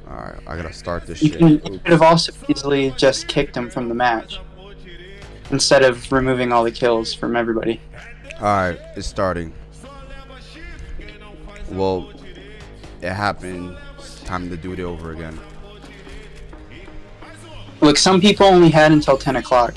Alright, I gotta start this You shit. could have also easily just kicked him from the match instead of removing all the kills from everybody. Alright, it's starting. Well, it happened. It's time to do it over again. Look, some people only had until 10 o'clock.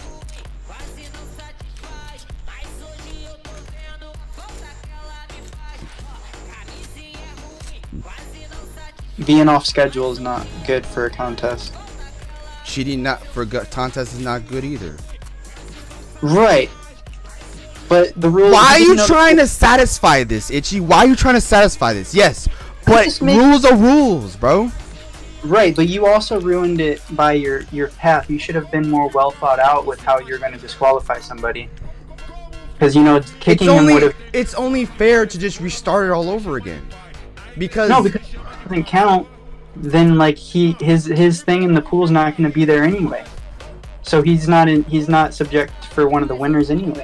Being off schedule is not good for a contest. Cheating not for contest is not good either. Right. But the rules. Why are you trying to satisfy this, Itchy? Why are you trying to satisfy this? Yes, but rules are rules, bro. Right, but you also ruined it by your path. You should have been more well thought out with how you're going to disqualify somebody. Because, you know, kicking him would have... It's only fair to just restart it all over again. Because... No, because if it doesn't count, then, like, his thing in the pool's not going to be there anyway. So he's not subject for one of the winners anyway.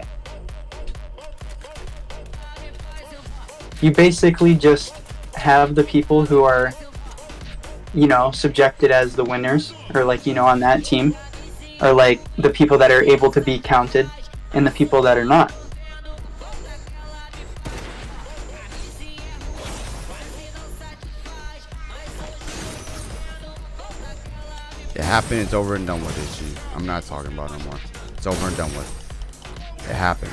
You basically just have the people who are, you know, subjected as the winners, or like, you know, on that team, are like the people that are able to be counted and the people that are not. It happened, it's over and done with, Itchy. I'm not talking about it no more. It's over and done with. It happened.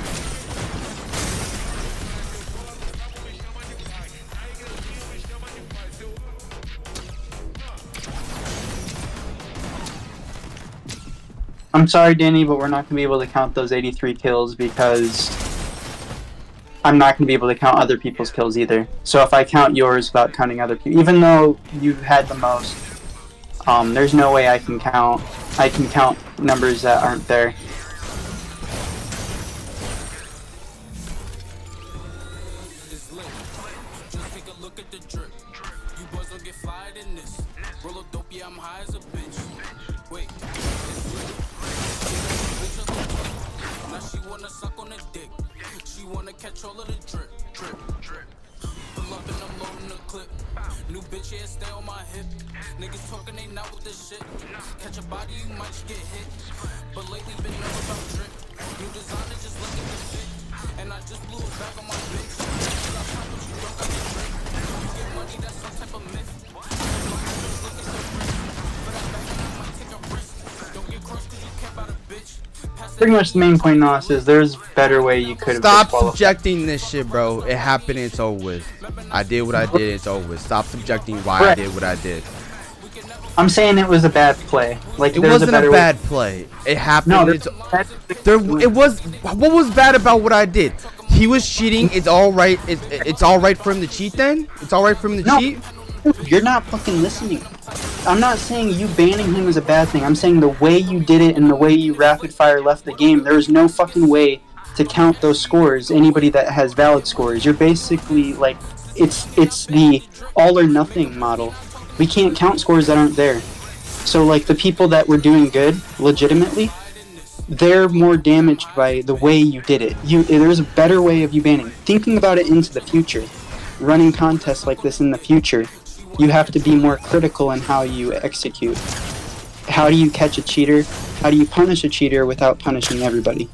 I'm sorry, Danny, but we're not going to be able to count those 83 kills because I'm not going to be able to count other people's kills either. So if I count yours without counting other people, even though you've had the most, there's no way I can count numbers that aren't there. Catch all of the drip, drip, drip. Pull up and I'm loading the clip. New bitch, yeah, stay on my hip. Niggas talking, they not with this shit. Catch a body, you might just get hit. But lately been all about drip. New designer just looking to fit. And I just blew it back on my bitch. I pop what you don't got the drip. You get money, that's some type of myth. My bitch looking so rich. But I back and I might take a risk. Don't get crushed cause you care about a bitch. Pretty much the main point, Nos, is there's a better way you could have. Stop subjecting this shit, bro. It happened, it's over with. I did what I did, it's over with. Stop subjecting why I did what I did. I'm saying it was a bad play. Like, it wasn't a bad play. It happened. No, it was. What was bad about what I did? He was cheating. It's all right. It's all right for him to cheat. Then it's all right for him to cheat. You're not fucking listening. I'm not saying you banning him is a bad thing. I'm saying the way you did it and the way you rapid fire left the game, there is no fucking way to count those scores. Anybody that has valid scores, you're basically like, it's the all or nothing model. We can't count scores that aren't there. So like the people that were doing good legitimately, they're more damaged by the way you did it. There's a better way of you banning. Thinking about it into the future, running contests like this in the future, you have to be more critical in how you execute. How do you catch a cheater? How do you punish a cheater without punishing everybody?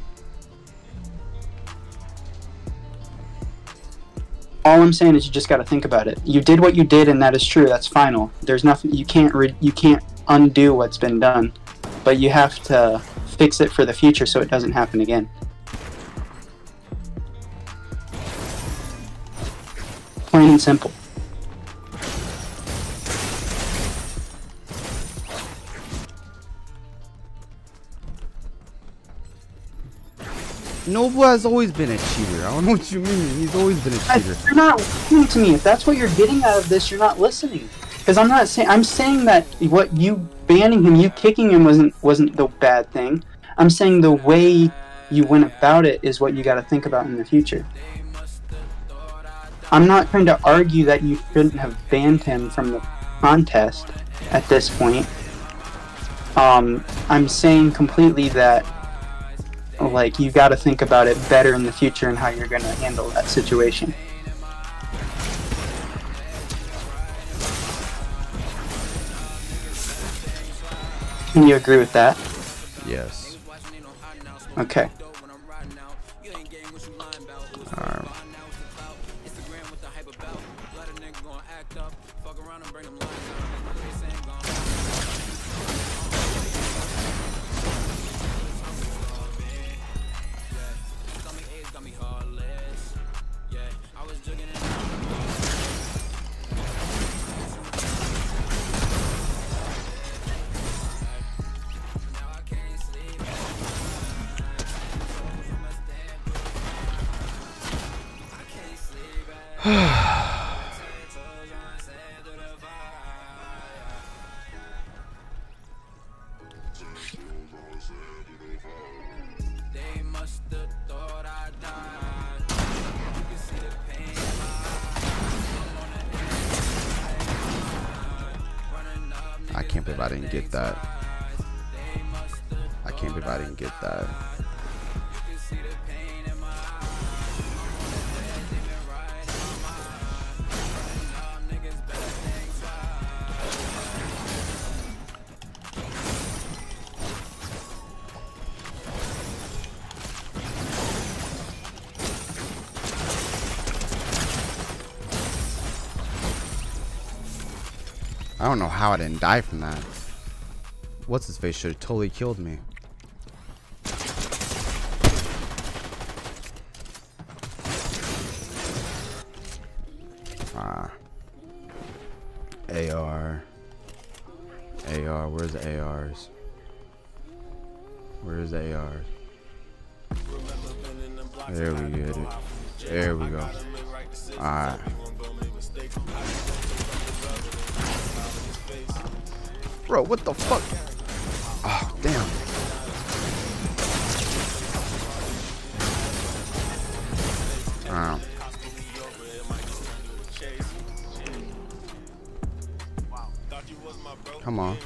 All I'm saying is you just got to think about it. You did what you did, and that is true. That's final. There's nothing you can't undo what's been done, but you have to fix it for the future so it doesn't happen again. Plain and simple. Noble has always been a cheater. I don't know what you mean. He's always been a cheater. You're not listening to me. If that's what you're getting out of this, you're not listening. Because I'm not saying. I'm saying that what you banning him, you kicking him wasn't the bad thing. I'm saying the way you went about it is what you got to think about in the future. I'm not trying to argue that you shouldn't have banned him from the contest at this point. I'm saying completely that, like, you got to think about it better in the future and how you're going to handle that situation. Can you agree with that? Yes. Okay. Alright. I can't believe I didn't get that. I can't believe I didn't get that. I don't know how I didn't die from that. What's his face should have totally killed me. AR. Where's the ARs? Where's the ARs? There we get it. There we go. Alright. Bro, what the fuck? Oh, damn. Come on.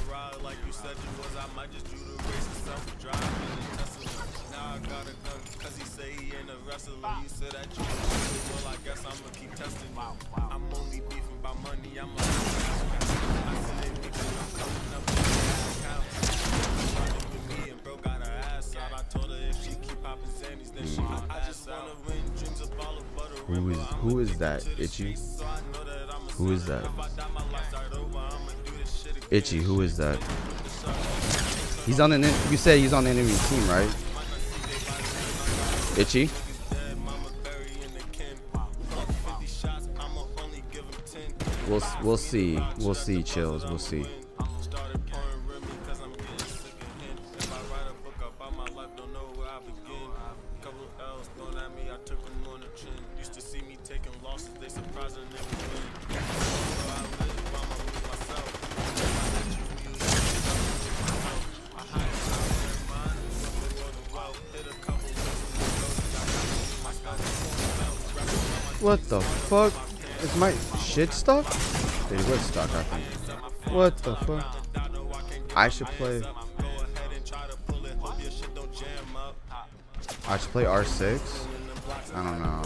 Who is that? Itchy? Who is that? Itchy, who is that? He's on an. You said he's on the enemy team, right? Itchy. We'll see. We'll see, chills. We'll see. What the fuck? Is my shit stuck? Dude, it was stuck, I think. What the fuck? I should play. I should play R6? I don't know.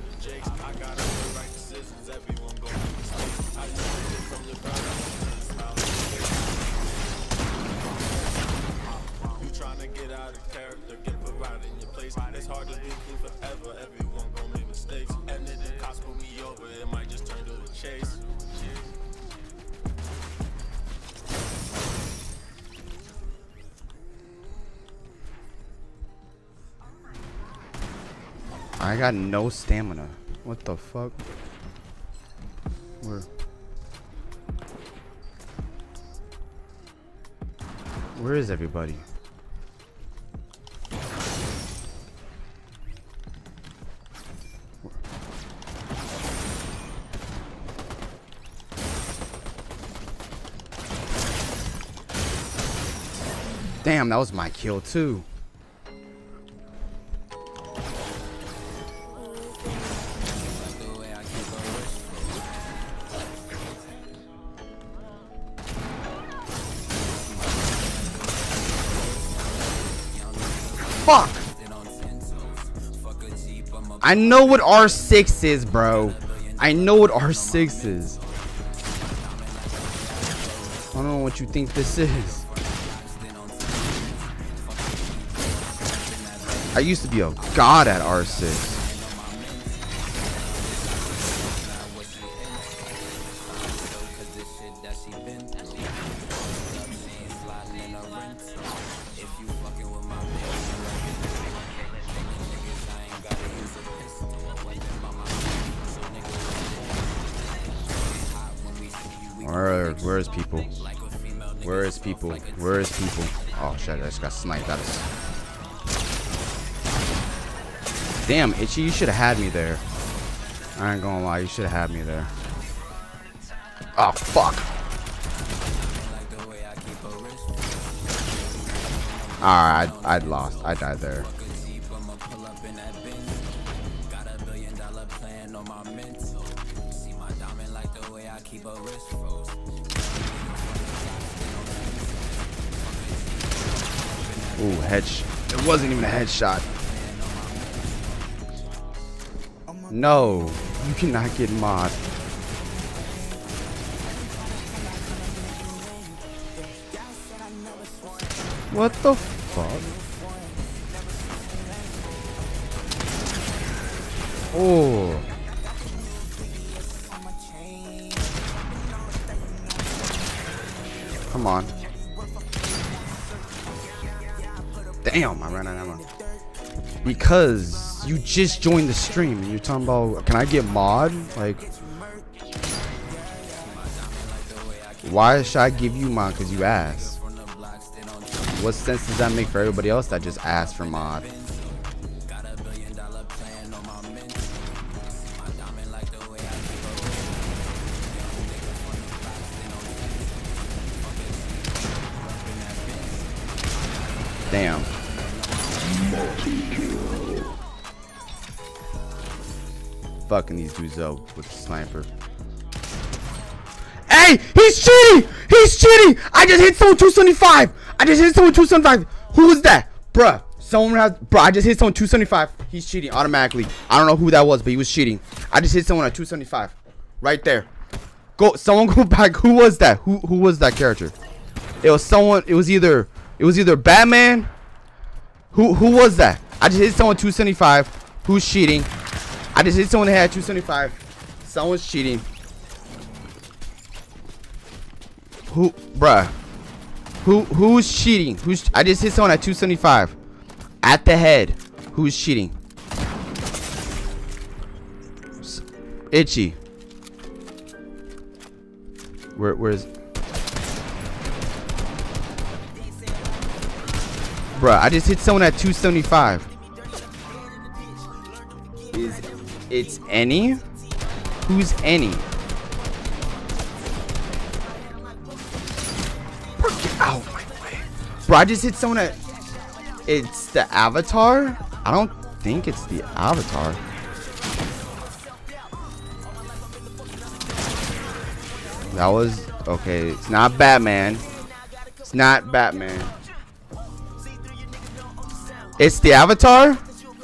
It's hard to be clean forever. Everyone gon' make mistakes. And if the cops pull me over, it might just turn to a chase. I got no stamina. What the fuck? Where is everybody? Damn, that was my kill too. Fuck! I know what R6 is, bro. I know what R6 is. I don't know what you think this is. I used to be a god at R6. Where is people? Where is people? Where is people? Oh shit, I just got sniped. That is... Damn, Itchy, you should have had me there. I ain't gonna lie, you should have had me there. Oh fuck. Alright, I'd lost. I died there. Ooh, headshot. It wasn't even a headshot. No, you cannot get mod. What the fuck? Oh. Come on. Damn, I ran out of ammo. Because you just joined the stream and you're talking about, can I get mod? Like, why should I give you mod because you asked? What sense does that make for everybody else that just asked for mod? Damn. Fucking these dudes up with the sniper. Hey, he's cheating! He's cheating! I just hit someone 275. I just hit someone 275. Who was that? Bruh. Someone has, bruh, I just hit someone 275. He's cheating automatically. I don't know who that was, but he was cheating. I just hit someone at 275. Right there. Go, someone go back. Who was that? Who was that character? It was someone, it was either Batman. Who was that? I just hit someone 275. Who's cheating? I just hit someone that had 275. Someone's cheating. Who, bruh? Who's cheating? I just hit someone at 275. At the head. Who's cheating? Itchy. Where's? Bruh, I just hit someone at 275. It's any? Who's any? Get out of my way. Bro, I just hit someone at... It's the avatar? I don't think it's the avatar. That was... Okay, it's not Batman. It's not Batman. It's the avatar?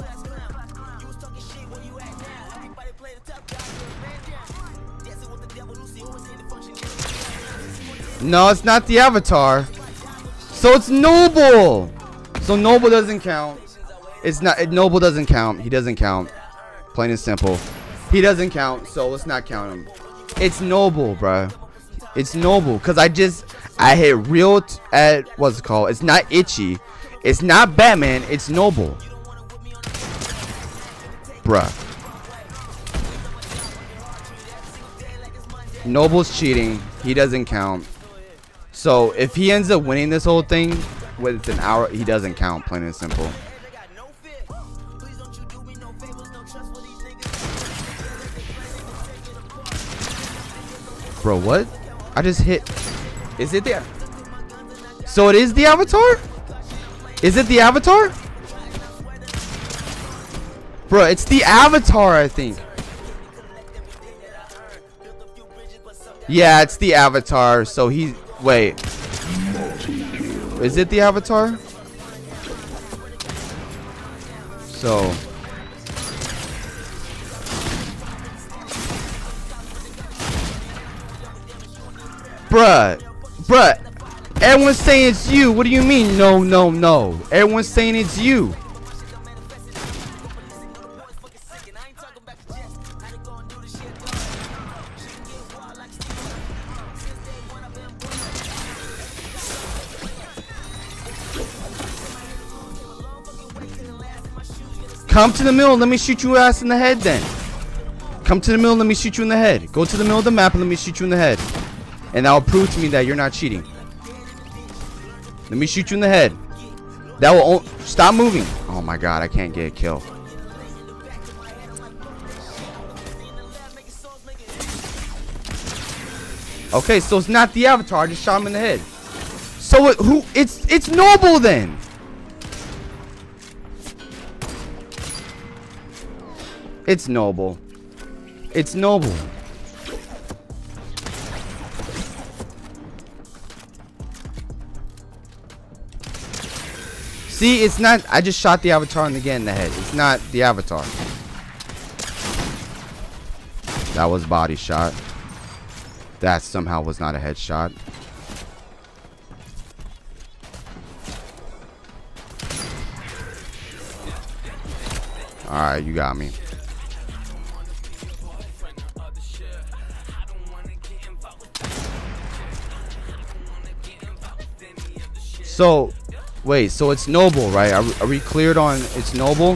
No, it's not the avatar. So it's Noble. So Noble doesn't count. It's not. Noble doesn't count. He doesn't count. Plain and simple. He doesn't count. So let's not count him. It's Noble, bruh. It's Noble. Cause I hit real at what's it called? It's not Itchy. It's not Batman. It's Noble. Bruh. Noble's cheating. He doesn't count. So if he ends up winning this whole thing with an hour, he doesn't count, plain and simple. Bro, what? I just hit. Is it there? So it is the avatar? Is it the avatar? Bro, it's the avatar, I think. Yeah, it's the avatar. So he... Wait. Is it the avatar? So... Bruh. Everyone's saying it's you. What do you mean? No. Everyone's saying it's you. Come to the middle. Let me shoot your ass in the head then. Come to the middle. Let me shoot you in the head. Go to the middle of the map and let me shoot you in the head. And that will prove to me that you're not cheating. Let me shoot you in the head. That will... Stop moving. Oh my god, I can't get a kill. Okay, so it's not the avatar. I just shot him in the head. So it's Noble then. It's Noble. It's Noble. See, it's not. I just shot the avatar again in the head. It's not the avatar. That was body shot. That somehow was not a headshot. Alright, you got me. So, wait, so it's Noble, right? Are we cleared on it's Noble?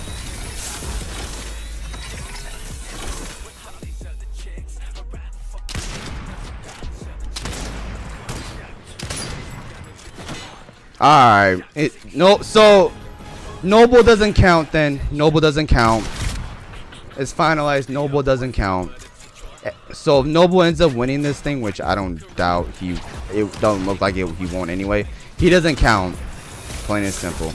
Alright, so Noble doesn't count then. Noble doesn't count. It's finalized. Noble doesn't count. So if Noble ends up winning this thing, which I don't doubt, it doesn't look like he won't anyway. He doesn't count. Plain and simple.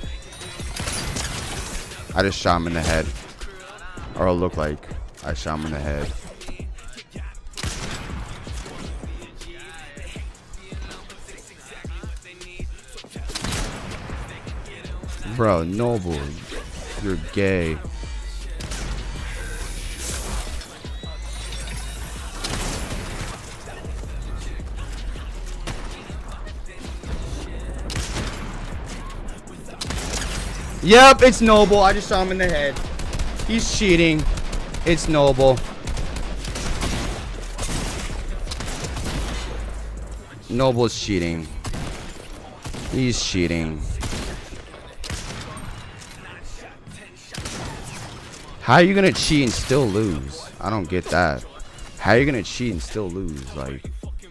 I just shot him in the head. Or it looked like I shot him in the head. Bro, Noble, you're gay. Yep, it's Noble. I just saw him in the head. He's cheating. It's Noble. Noble's cheating. He's cheating. How are you gonna cheat and still lose? I don't get that. How are you gonna cheat and still lose? Like,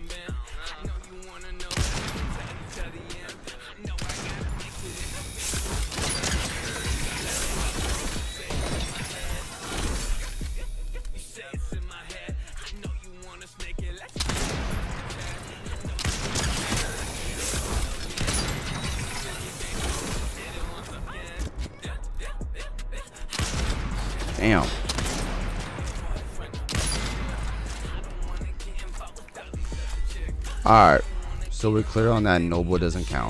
damn. Alright. So we're clear on that. Noble doesn't count.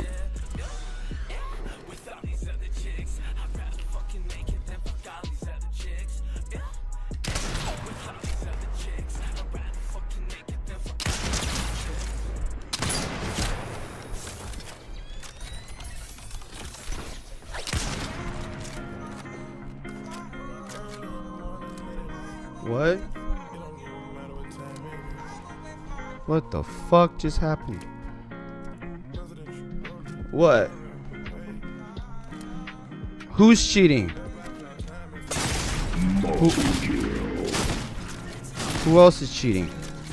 What? What the fuck just happened? What? Who's cheating? Who else is cheating?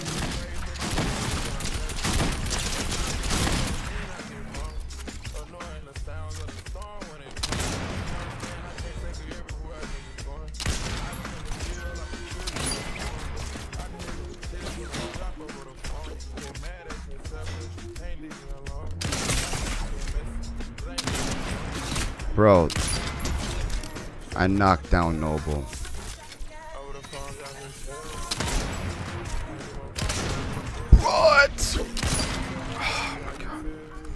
Bro, I knocked down Noble. What? Oh my god.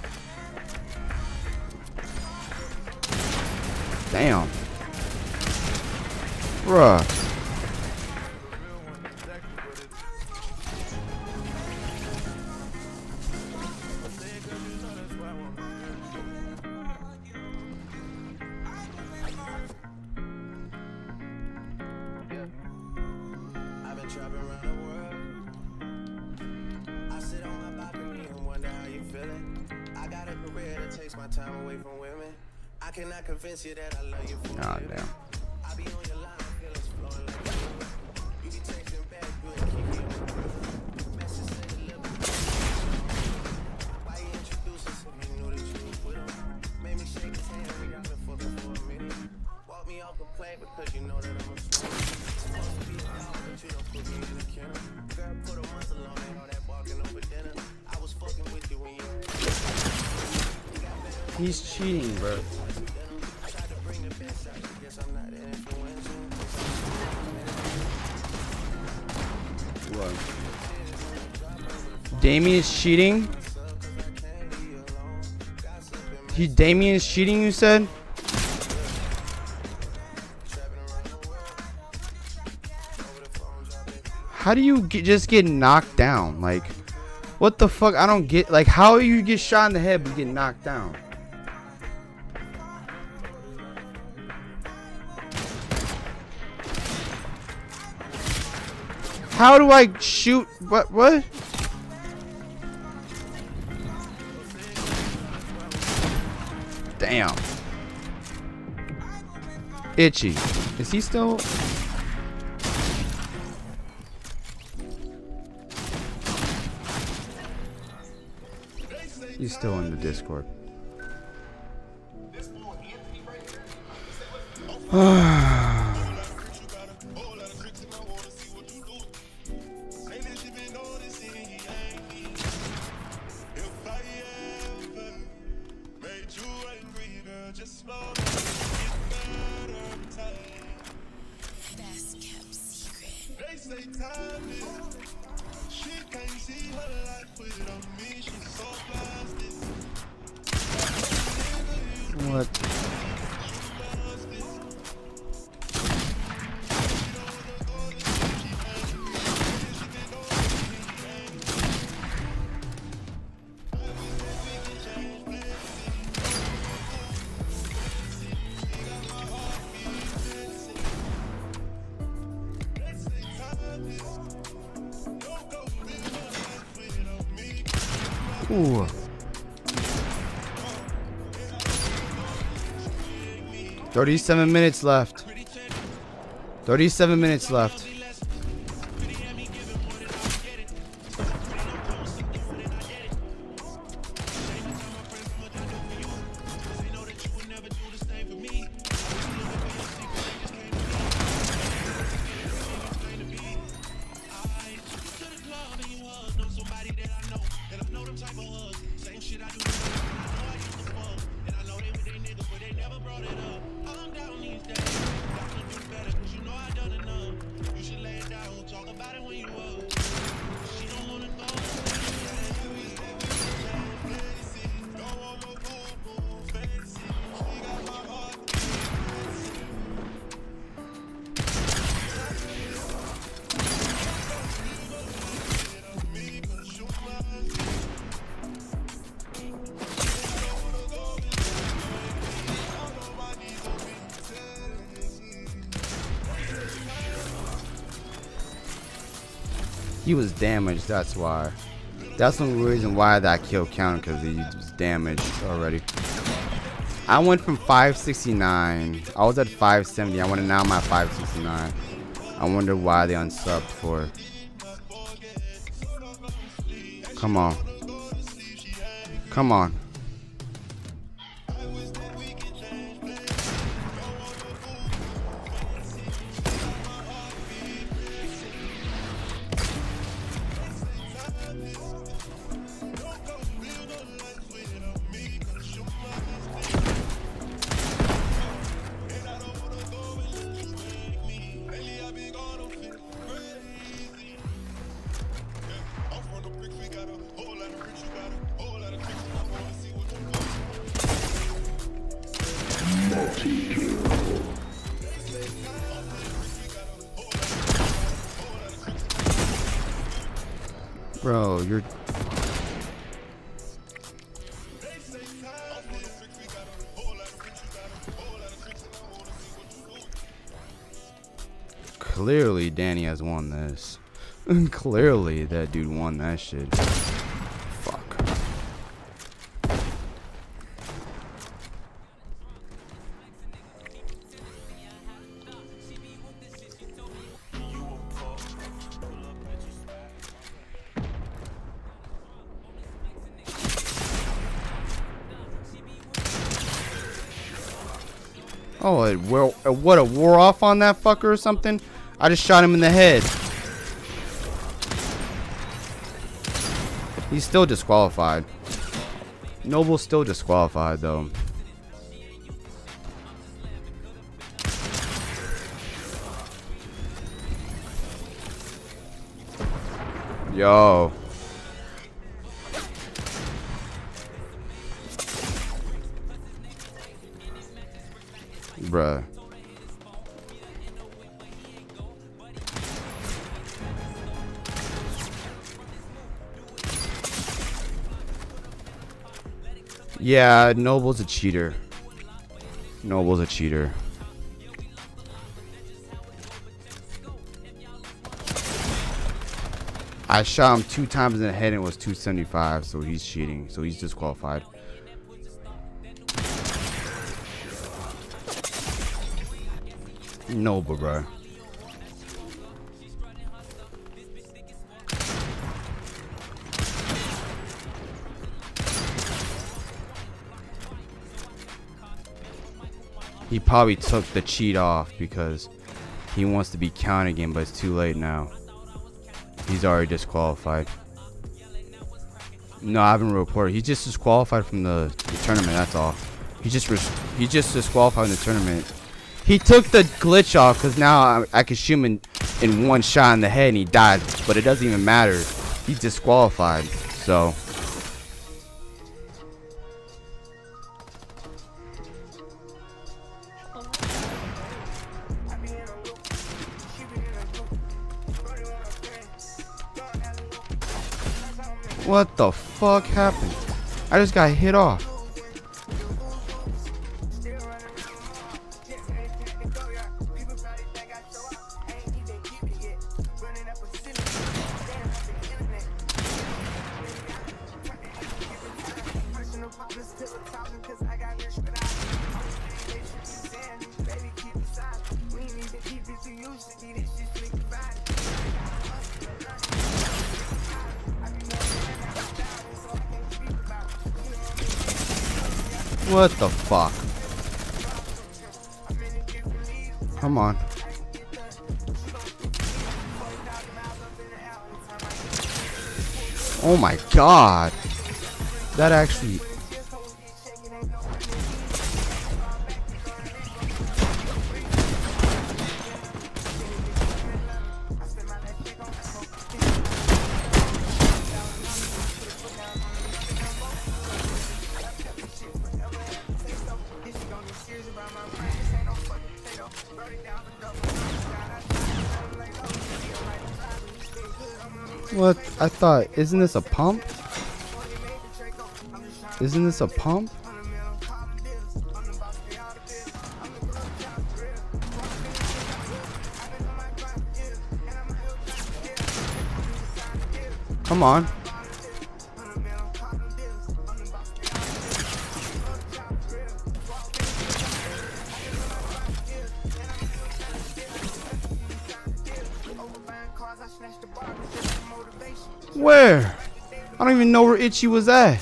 Damn. Bruh. Traveling around the world, I sit on my balcony and wonder how you feeling. I got a career that takes my time away from women. I I cannot convince you that I love you for Oh damn. I be on your line, feelings flowing like river. You be texting back, you ain't keep me on the river. Message say deliver. Why you introduce us if you knew that you was with him? Made me shake his hand, we got been fucking for a minute. Walk me off the plane because you know that I'm a swimmer. Supposed to be a dog, but you don't put me in the kennel. Girl, put a muzzle on it, all that barking over dinner. I was fucking with you when you He's cheating, bro. tried to bring the best out. Guess I'm not influential. What? Damien's cheating? Damien's cheating, you said? How do you just get knocked down? Like, what the fuck? I don't get. Like, how you get shot in the head but get knocked down? How do I shoot? What? What? Damn. Itchy. Is he still? He's still in the Discord. Best kept secret. What? Ooh. 37 minutes left. 37 minutes left. He was damaged, that's why. That's the reason why that kill counted, because he was damaged already. I went from 569. I was at 570. I went now I'm at 569. I wonder why they unsubbed for. Come on. Come on. Bro, you're... Clearly, Danny has won this. Clearly, that dude won that shit. Fuck. Oh, what, a wore off on that fucker or something? I just shot him in the head. He's still disqualified. Noble's still disqualified though. Yo. Bruh. Yeah, Noble's a cheater. Noble's a cheater. I shot him 2 times in the head and it was 275, so he's cheating. So he's disqualified. Noble, bro. He probably took the cheat off because he wants to be counted again, but it's too late now. He's already disqualified. No, I haven't reported. He's just disqualified from the tournament. That's all. He just disqualified in the tournament. He took the glitch off because now I can shoot him in 1 shot in the head and he died. But it doesn't even matter. He's disqualified. So. What the fuck happened? I just got hit off. What the fuck? Come on. Oh my god. That actually... What? I thought, isn't this a pump? Isn't this a pump? Come on. Where? I don't even know where Itchy was at.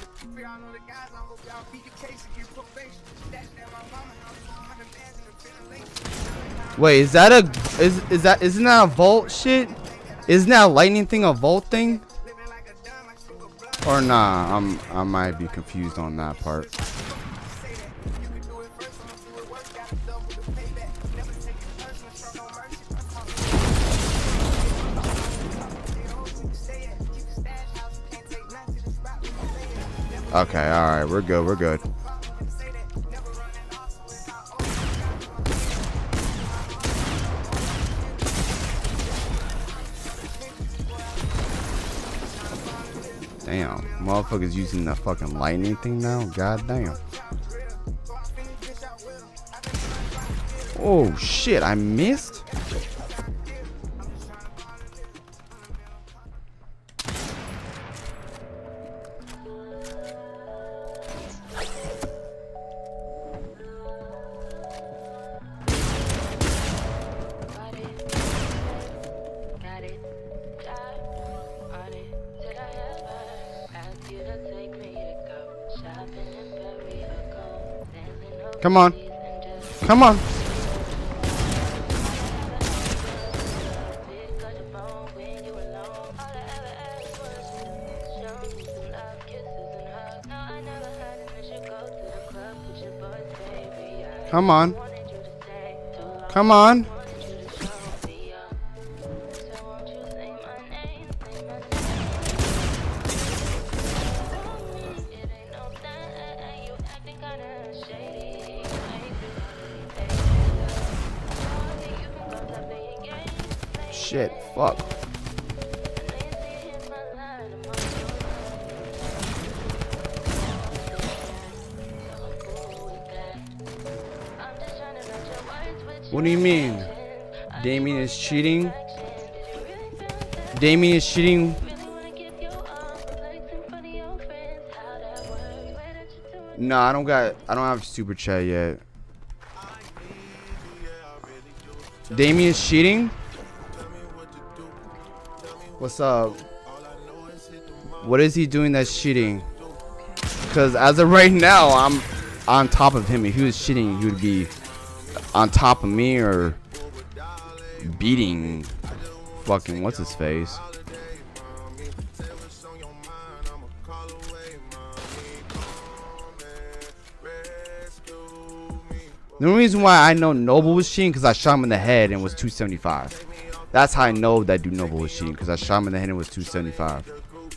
Wait, is that a isn't that a vault shit? Isn't that a lightning thing a vault thing? Or nah, I might be confused on that part. Okay, alright, we're good, we're good. Damn, motherfuckers using the fucking lightning thing now? God damn. Oh shit, I missed? Come on. Come on. Come on. Come on. Shit, fuck. What do you mean? Damien is cheating? Damien is cheating? No, I don't have super chat yet. Damien is cheating? What's up? What is he doing that's cheating? Because as of right now, I'm on top of him. If he was cheating, he would be on top of me or beating fucking what's his face. The only reason why I know Noble was cheating because I shot him in the head and it was 275. That's how I know that dude Noble was cheating, because I shot him in the head and it was 275.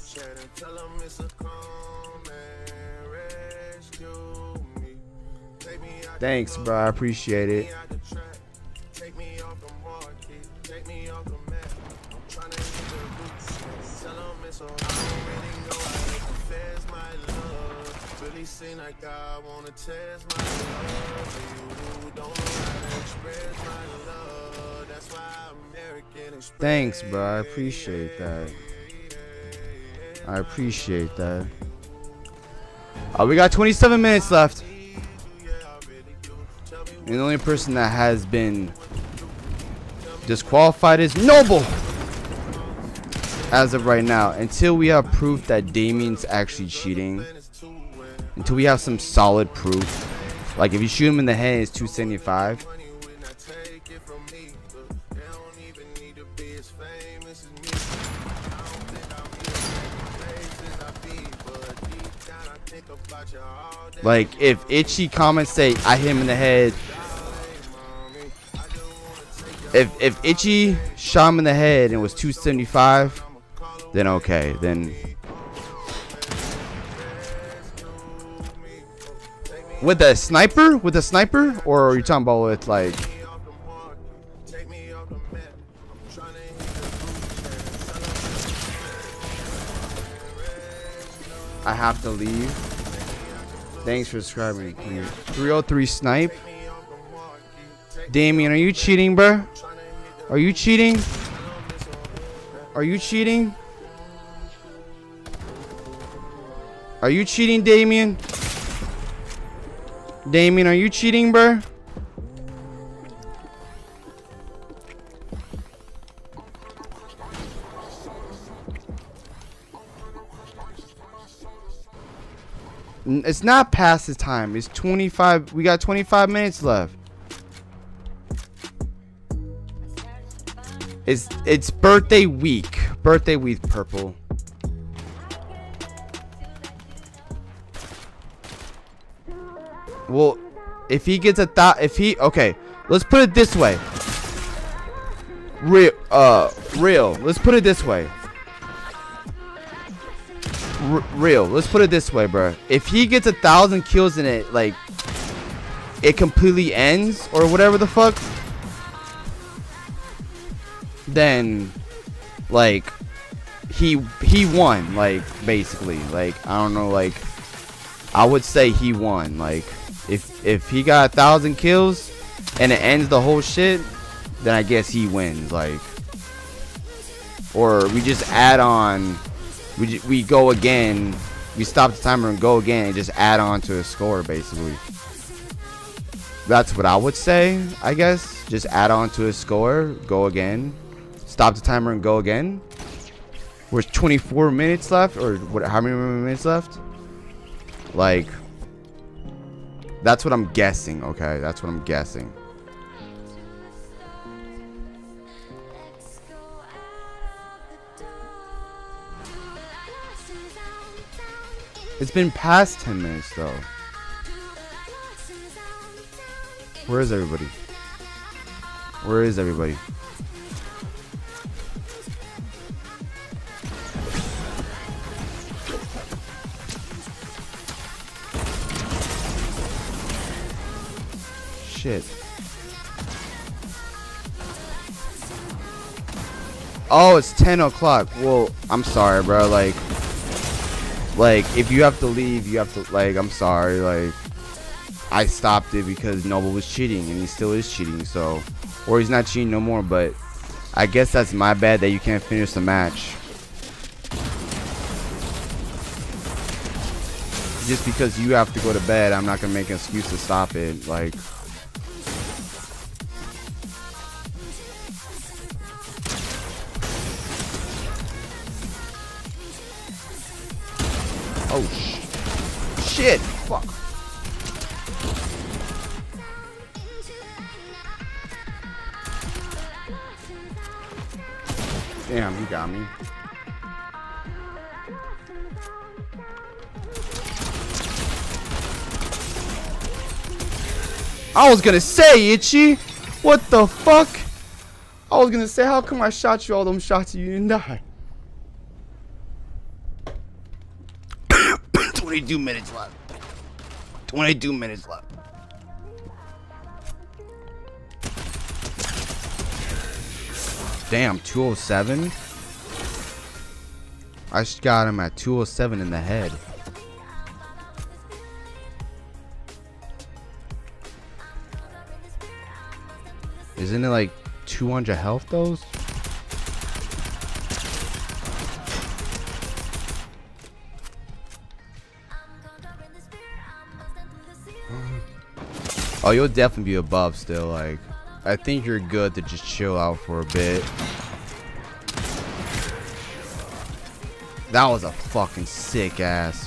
Thanks, bro. I appreciate it. Thanks, bro. I appreciate that. I appreciate that. We got 27 minutes left. And the only person that has been disqualified is Noble. As of right now. Until we have proof that Damien's actually cheating. Until we have some solid proof. Like if you shoot him in the head, it's 275. Like if Itchy comments say I hit him in the head, if Itchy shot him in the head and it was 275, then okay, then with a sniper, or are you talking about with like I have to leave. Thanks for subscribing. 303 snipe. Damien, are you cheating, bro? Are you cheating? Are you cheating? Are you cheating, Damien? Damien, are you cheating, bro? It's not past his time. It's 25. We got 25 minutes left. It's birthday week. Birthday week, Purple. Well, if he gets okay, let's put it this way. Real. Let's put it this way. Real. Let's put it this way, bro. If he gets 1,000 kills in it, like it completely ends or whatever the fuck, then like he won, like basically, like I don't know, like I would say he won. Like if he got 1,000 kills and it ends the whole shit, then I guess he wins. Like, or we just add on. We go again. We stop the timer and go again and just add on to a score, basically. That's what I would say, I guess. Just add on to a score, go again, stop the timer and go again. There's 24 minutes left, or what? How many minutes left? Like, That's what I'm guessing, okay? That's what I'm guessing. It's been past 10 minutes though. Where is everybody? Where is everybody? Shit. Oh, it's 10 o'clock. Well, I'm sorry, bro. Like, if you have to leave, you have to, like, I'm sorry. Like, I stopped it because Noble was cheating, and he still is cheating, so. Or he's not cheating no more, but I guess that's my bad that you can't finish the match. Just because you have to go to bed, I'm not gonna make an excuse to stop it. Like, oh shit! Fuck! Damn, you got me. I was gonna say, Itchy, what the fuck? I was gonna say, how come I shot you all them shots and you didn't die? 22 minutes left. 22 minutes left. Damn, 207? I just got him at 207 in the head. Isn't it like 200 health though? Oh, you'll definitely be above still. Like, I think you're good to just chill out for a bit. That was a fucking sick ass.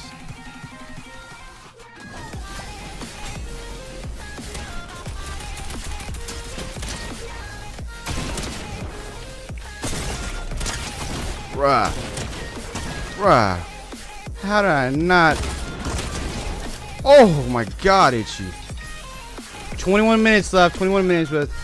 Bruh. Bruh. How did I not? Oh my god, Itchy. 21 minutes left. 21 minutes with.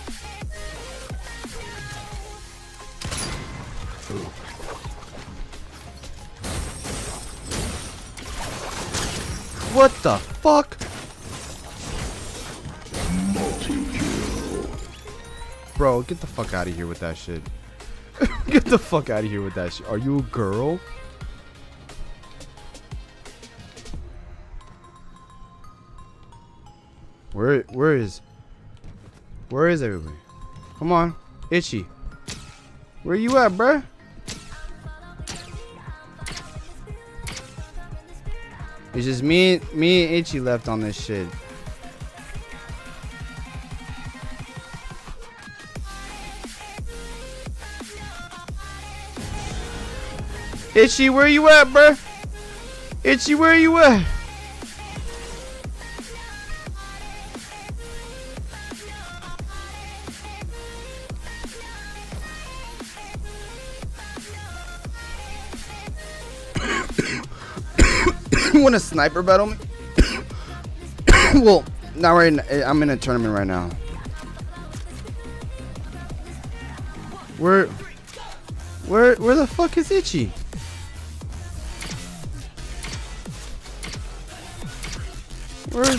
What the fuck? Bro, get the fuck out of here with that shit. Get the fuck out of here with that shit. Are you a girl? Where is everybody? Come on, Itchy. Where you at, bruh? It's just me and Itchy left on this shit. Itchy, where you at, bruh? Itchy, where you at? You want a sniper battle me? Well, not right now. I'm in a tournament right now. Where the fuck is Itchy? Where?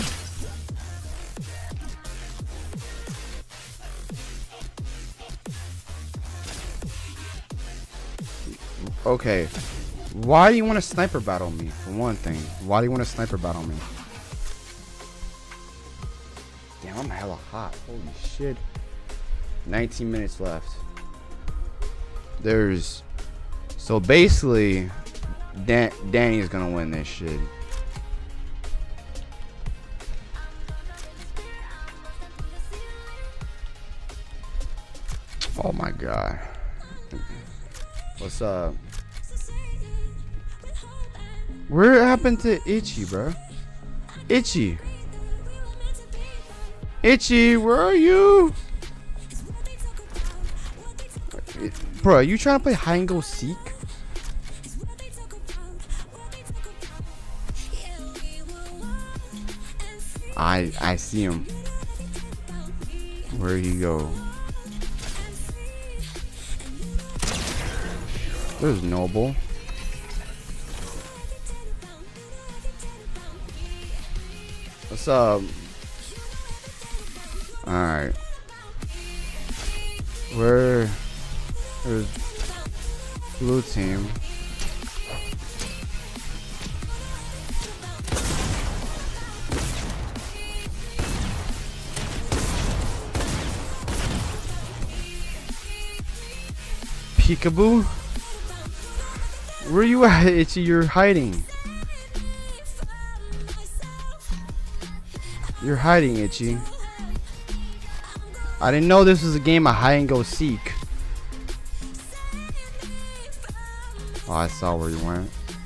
Okay. Why do you want to sniper battle me, for one thing? Why do you want to sniper battle me? Damn, I'm hella hot. Holy shit. 19 minutes left. So basically, Danny's gonna win this shit. Oh my god. What's up? Where happened to Itchy, bro? Itchy. Itchy, where are you? Bro, you trying to play hide and go seek? I see him. Where'd he go? There's Noble. What's up? Alright. There's blue team. Peekaboo? Where you at, Itchy? You're hiding. You're hiding, Itchy. I didn't know this was a game of hide and go seek. Oh, I saw where you went.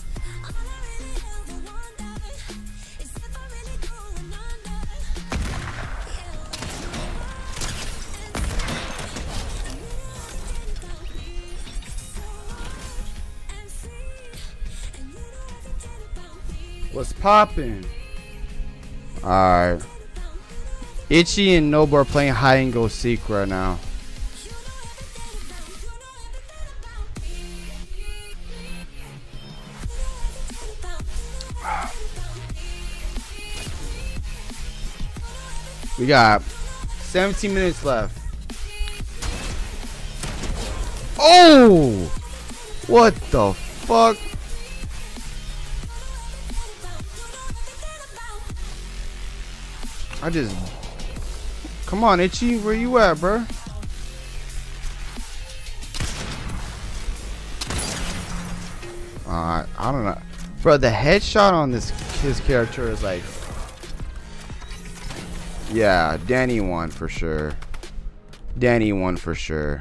What's poppin'? Alright. Itchy and Noble are playing hide and go seek right now. We got 17 minutes left. Oh! What the fuck? I just... Come on, Itchy. Where you at, bro? I don't know. Bro, the headshot on his character is like... Yeah, Danny won for sure. Danny won for sure.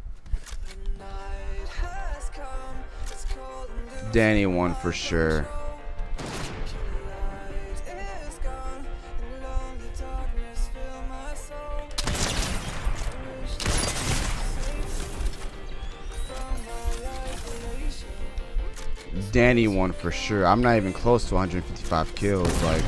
Danny won for sure. Danny won for sure. I'm not even close to 155 kills. Like,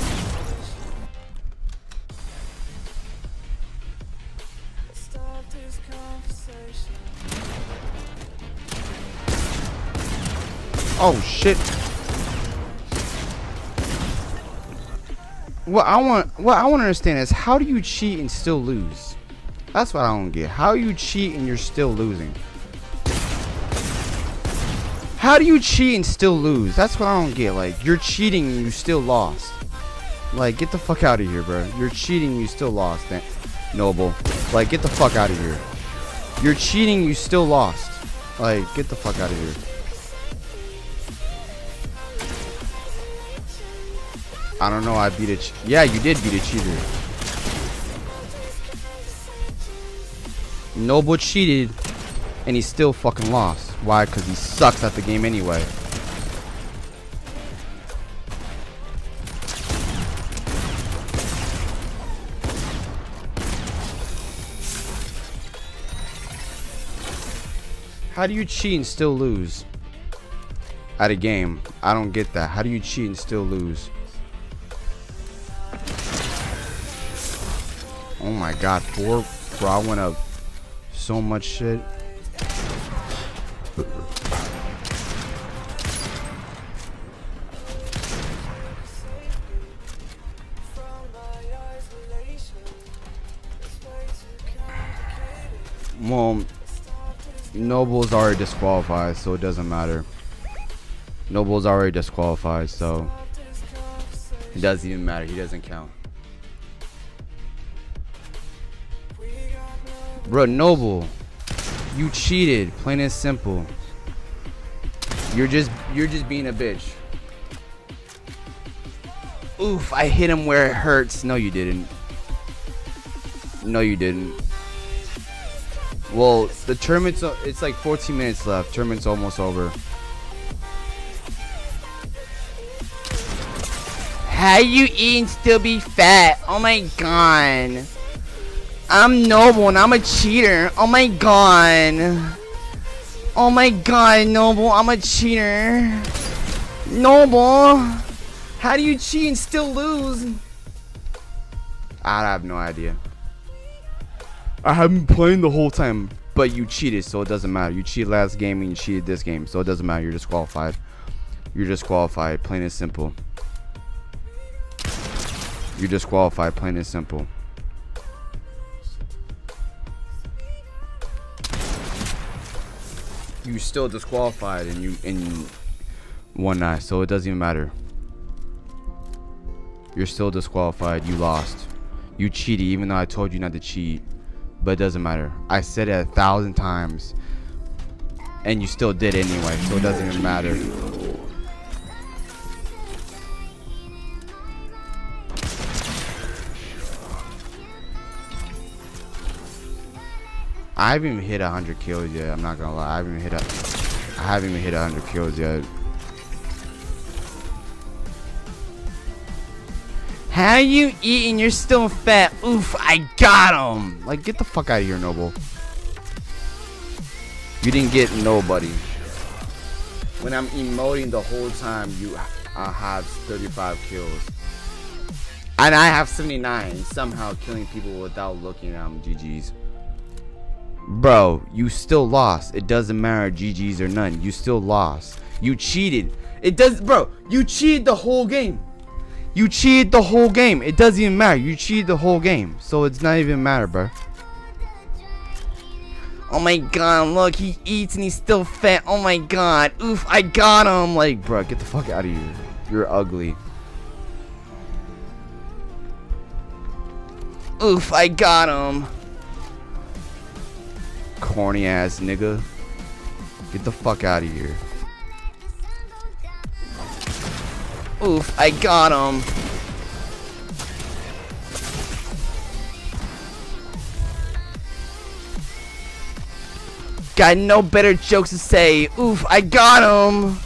oh shit. What I want to understand is, how do you cheat and still lose? That's what I don't get. How you cheat and you're still losing? How do you cheat and still lose? That's what I don't get. Like, you're cheating and you still lost. Like, get the fuck out of here, bro. You're cheating and you still lost, Noble. Like, get the fuck out of here. You're cheating, you still lost. Like, get the fuck out of here. I don't know. I beat a yeah, you did beat a cheater. Noble cheated and he still fucking lost. Why? Because he sucks at the game anyway. How do you cheat and still lose at a game? I don't get that. How do you cheat and still lose? Oh my god, bro, I went up so much shit. Well, Noble's already disqualified, so it doesn't matter. Noble's already disqualified, so it doesn't even matter. He doesn't count. Bro, Noble, you cheated, plain and simple. You're just being a bitch. Oof, I hit him where it hurts. No, you didn't. No, you didn't. Well, the tournament's, it's like 14 minutes left. Tournament's almost over. How you eat and still be fat? Oh my god. I'm Noble and I'm a cheater. Oh my god. Oh my god, Noble, I'm a cheater. Noble, how do you cheat and still lose? I have no idea. I haven't been playing the whole time, but you cheated, so it doesn't matter. You cheated last game and you cheated this game, so it doesn't matter. You're disqualified. You're disqualified, plain and simple. You're disqualified, plain and simple. You still disqualified and you won that, so it doesn't even matter. You're still disqualified. You lost. You cheated, even though I told you not to cheat. But it doesn't matter. I said it 1,000 times, and you still did anyway, so it doesn't even matter. I haven't even hit 100 kills yet. I'm not gonna lie. I haven't even hit 100 kills yet. How you eating? You're still fat. Oof, I got him. Like, get the fuck out of here, Noble. You didn't get nobody. When I'm emoting the whole time, I have 35 kills. And I have 79. Somehow killing people without looking at them. GG's. Bro, you still lost. It doesn't matter, GG's or none. You still lost. You cheated. It does, bro. You cheated the whole game. You cheated the whole game. It doesn't even matter. You cheated the whole game, so it's not even matter, bro. Oh my god, look, he eats and he's still fat. Oh my god. Oof, I got him. Like, bro, get the fuck out of here. You're ugly. Oof, I got him. Corny ass nigga. Get the fuck out of here. Oof, I got him. Got no better jokes to say. Oof, I got him.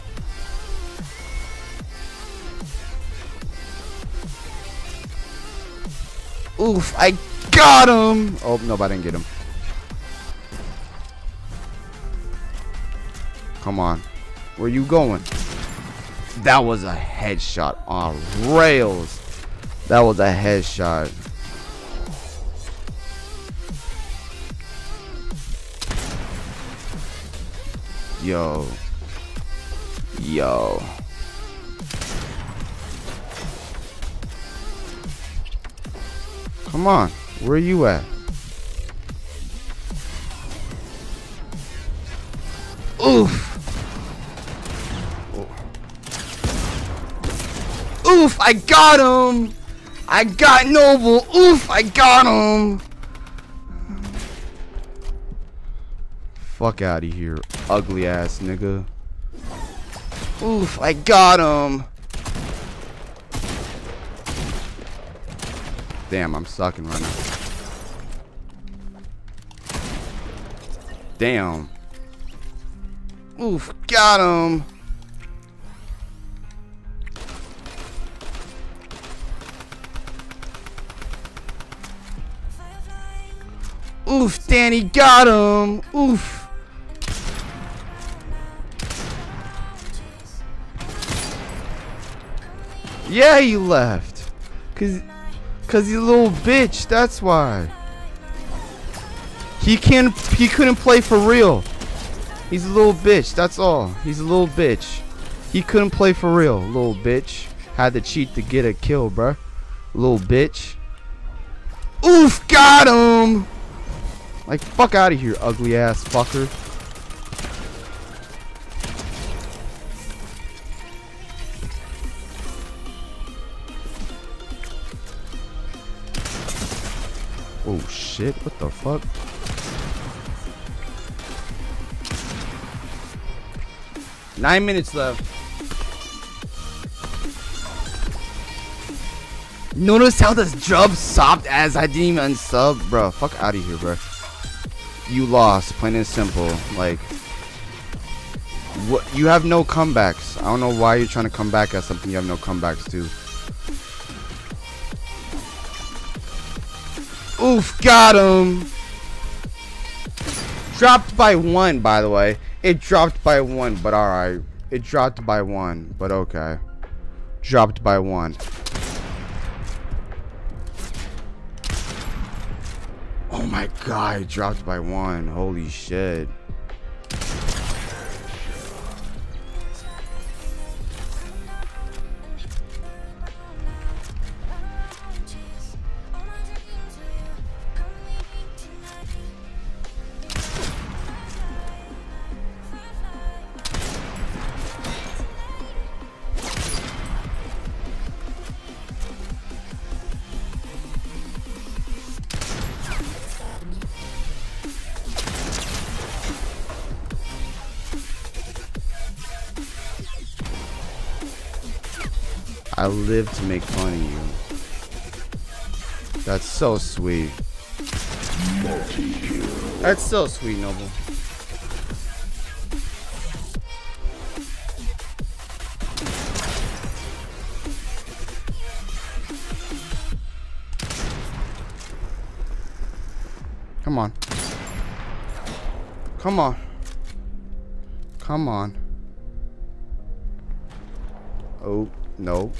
Oof, I got him. Oh, no, I didn't get him. Come on. Where you going? That was a headshot on rails. That was a headshot. Yo. Yo. Come on. Where you at? Oof. Oof, I got him. I got Noble. Oof, I got him. Fuck out of here, ugly ass nigga. Oof, I got him. Damn, I'm sucking right now. Damn. Oof, got him. Oof, Danny got him. Oof. Yeah, he left. Cause he's a little bitch, that's why. He couldn't play for real. He's a little bitch, that's all. He's a little bitch. He couldn't play for real, little bitch. Had to cheat to get a kill, bruh. Little bitch. Oof, got him. Like, fuck out of here, ugly ass fucker. Oh shit, what the fuck? Nine minutes left. Notice how this job sopped as I didn't even unsub? Bro, fuck out of here, bro. You lost, plain and simple. Like, what? You have no comebacks. I don't know why you're trying to come back at something you have no comebacks to. Oof, got him. Dropped by 1, by the way. It dropped by 1, but alright. It dropped by 1, but okay. Dropped by 1. Oh my god, it dropped by 1. Holy shit. I live to make fun of you. That's so sweet. That's so sweet, Noble. Come on. Come on. Come on. Oh, no.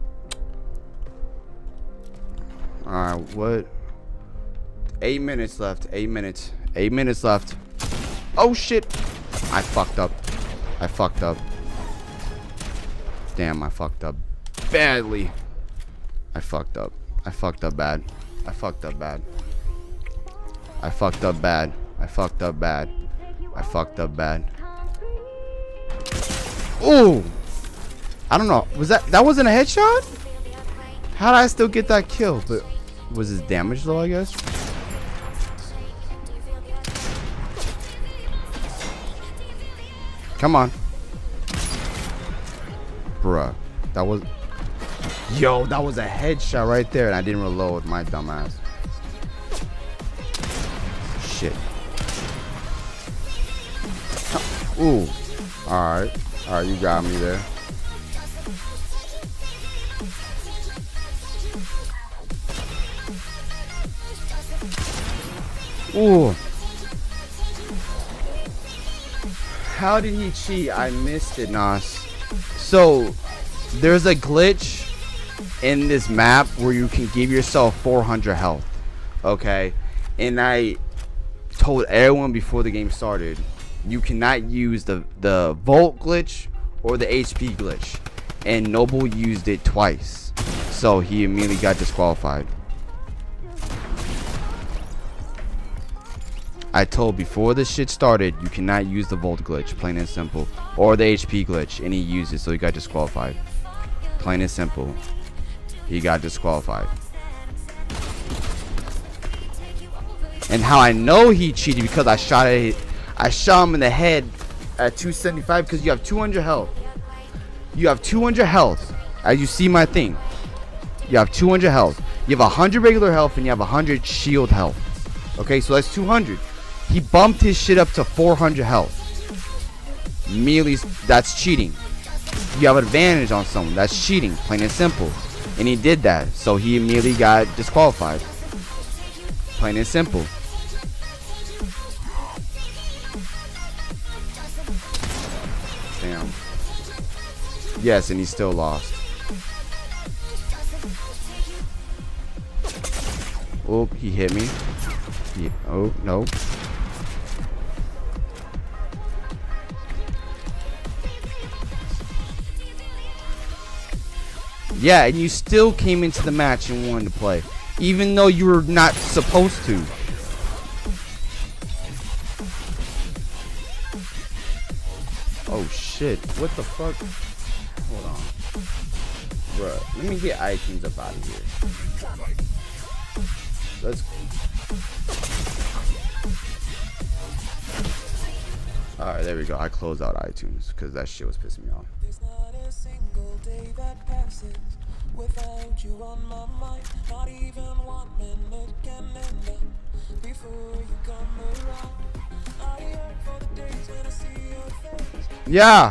Alright, what? 8 minutes left. 8 minutes. 8 minutes left. Oh, shit. I fucked up. I fucked up. Damn, I fucked up badly. I fucked up. I fucked up bad. I fucked up bad. I fucked up bad. I fucked up bad. I fucked up bad. Ooh! I don't know. Was that wasn't a headshot? How did I still get that kill? But was his damage low, I guess? Come on. Bruh. That was... Yo, that was a headshot right there, and I didn't reload, my dumb ass. Shit. Ooh. Alright. Alright, you got me there. Ooh. How did he cheat? I missed it, Nas. So, there's a glitch in this map where you can give yourself 400 health. Okay? And I told everyone before the game started, you cannot use the Volt glitch or the HP glitch. And Noble used it twice. So, he immediately got disqualified. I told before this shit started, you cannot use the Volt glitch, plain and simple, or the HP glitch, and he used it, so he got disqualified. Plain and simple, he got disqualified. And how I know he cheated, because I shot him in the head at 275, because you have 200 health. You have 200 health, as you see my thing. You have 200 health. You have 100 regular health, and you have 100 shield health. Okay, so that's 200. He bumped his shit up to 400 health. Immediately, that's cheating. You have advantage on someone. That's cheating, plain and simple. And he did that, so he immediately got disqualified. Plain and simple. Damn. Yes, and he still lost. Oh, he hit me. Oh, no. Yeah, and you still came into the match and wanted to play, even though you were not supposed to. Oh shit, what the fuck? Hold on. Bruh, let me get iTunes up out of here. Let's... Alright, there we go. I closed out iTunes because that shit was pissing me off. There's not a single day that passes without you on my mind. Not even 1 minute can end up before you come around. I yearn for the days when I see your face. Yeah.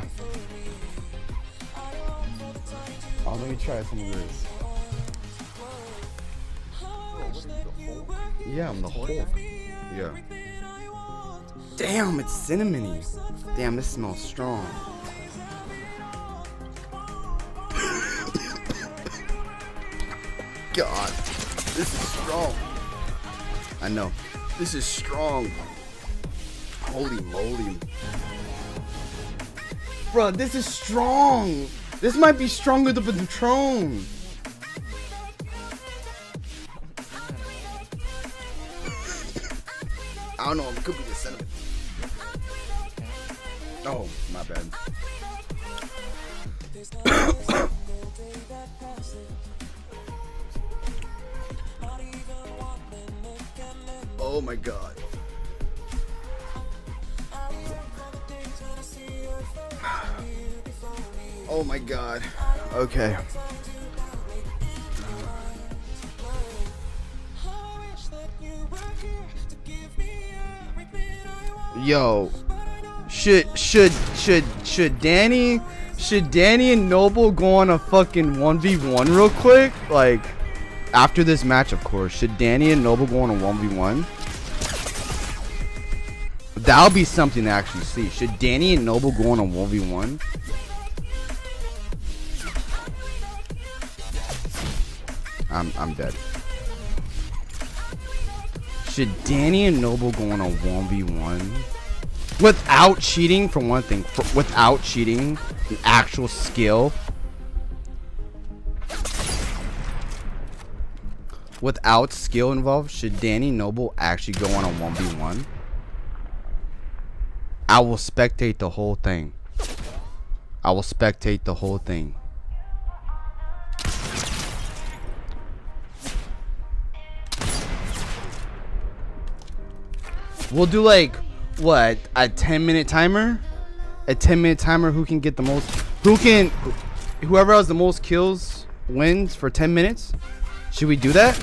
Oh, let me try some of this. I wish that you were Yeah, I'm the Hulk. Yeah. Damn, it's cinnamony. Damn, this smells strong. God, this is strong. I know. This is strong. Holy moly. Bro, this is strong. This might be stronger than the Patron. I don't know. It could be the cinnamon. Oh, my bad. Oh my god. Oh my god. Okay. Yo, should Danny and Noble go on a fucking 1v1 real quick? Like, after this match, of course. Should Danny and Noble go on a 1v1? That'll be something to actually see. Should Danny and Noble go on a 1v1? I'm dead. Should Danny and Noble go on a 1v1? Without cheating, for one thing. Without cheating, an actual skill. Without skill involved, should Danny Noble actually go on a 1v1? I will spectate the whole thing. I will spectate the whole thing. We'll do like, what, a 10-minute timer? A 10-minute timer, who can get the most, whoever has the most kills wins for 10 minutes? Should we do that?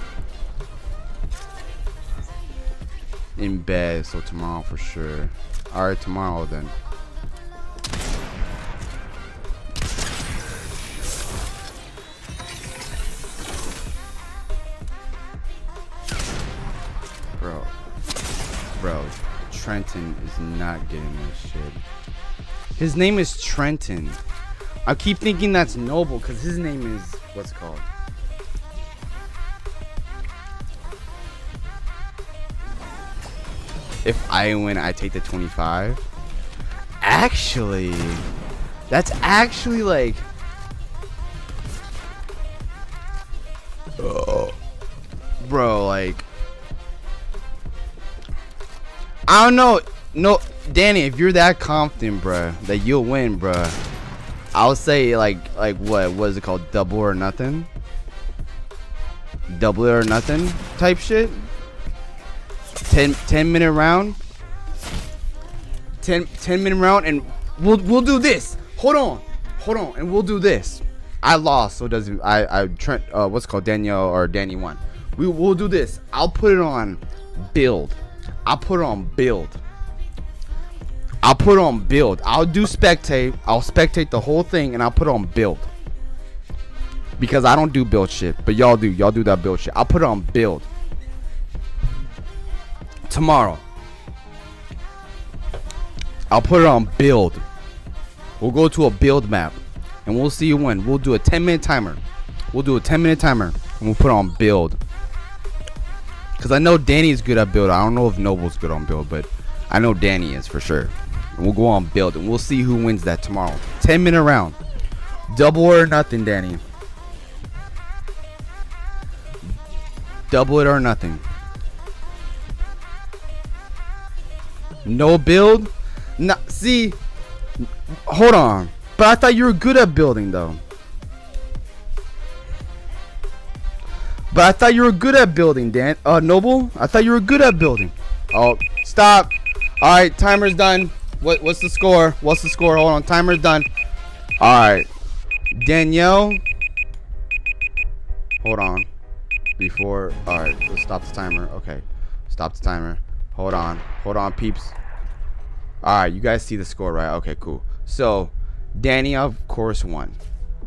In bed, so tomorrow for sure. Alright, tomorrow then. Bro, Trenton is not getting this shit. His name is Trenton. I keep thinking that's Noble because his name is, what's it called? If I win, I take the 25. Actually, that's actually like, bro, like, I don't know. No, Danny, if you're that confident, bruh, that you'll win, bruh, I'll say like what is it called? Double or nothing? Double or nothing type shit. 10-minute round. 10-minute round, and we'll do this. Hold on, and we'll do this. I lost, so doesn't Trent what's it called, Danielle or Danny won. We'll do this. I'll put it on build. I'll put it on build. I'll put it on build. I'll do spectate. I'll spectate the whole thing, and I'll put it on build. Because I don't do build shit, but y'all do. Y'all do that build shit. I'll put it on build. Tomorrow. I'll put it on build. We'll go to a build map, and we'll see you win. We'll do a 10-minute timer. We'll do a 10-minute timer, and we'll put it on build. Because I know Danny's good at build. I don't know if Noble's good on build, but I know Danny is for sure. And we'll go on build, and we'll see who wins that tomorrow. 10-minute round. Double or nothing, Danny. Double it or nothing. No build? Nah, see, hold on. But I thought you were good at building, though. But I thought you were good at building, Dan. Noble? I thought you were good at building. Oh, stop. All right, timer's done. What's the score? What's the score? Hold on, timer's done. All right, Danielle. Hold on. Before. All right, let's stop the timer. Okay, stop the timer. Hold on, peeps. All right, you guys see the score, right? Okay, cool. So, Danny, of course, won.